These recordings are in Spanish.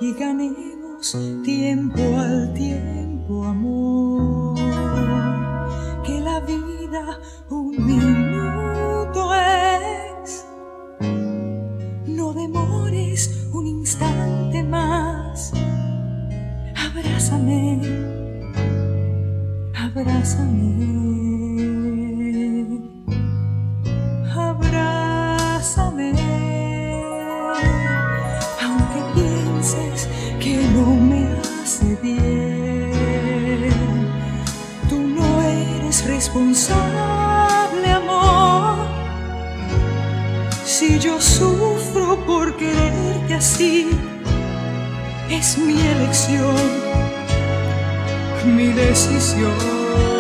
y ganemos tiempo al tiempo, amor. Que la vida un minuto es. No demores un instante más. Abrázame, abrázame. Abrázame, aunque pienses que no me hace bien. Tú no eres responsable, amor. Si yo sufro por quererte así, es mi elección, mi decisión.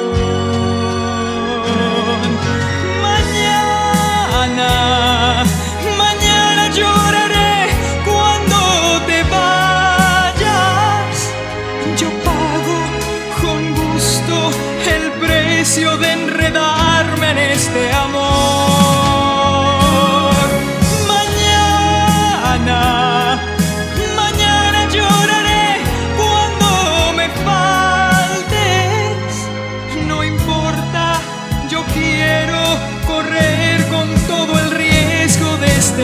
Mañana lloraré cuando te vayas. Yo pago con gusto el precio de enredarme en este amor. Mañana lloraré cuando me faltes. No importa, yo quiero correr con todo el riesgo de este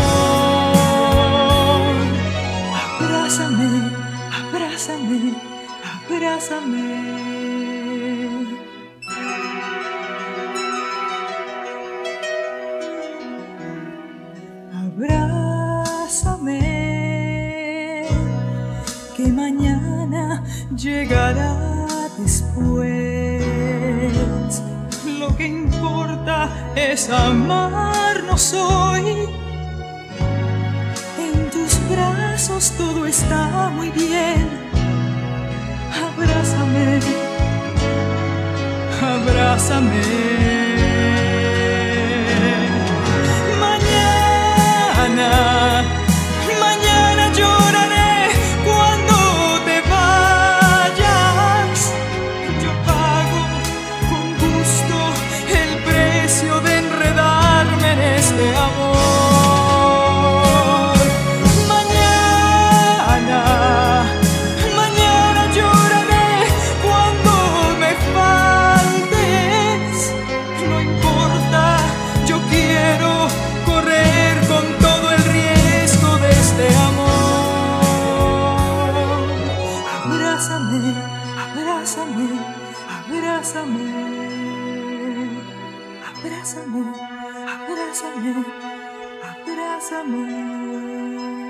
amor. Abrázame, abrázame, abrázame. Abrázame, que mañana llegará después. Lo que importa es amarnos hoy. En tus brazos todo está muy bien. Abrázame, abrázame. Mañana lloraré cuando te vayas. Yo pago con gusto el precio de enredarme en este amor. Mañana lloraré cuando me faltes. No importa, yo quiero correr con todo el riesgo de este amor. Abrázame, abrázame, abrázame. Abrázame, abrázame, abrázame.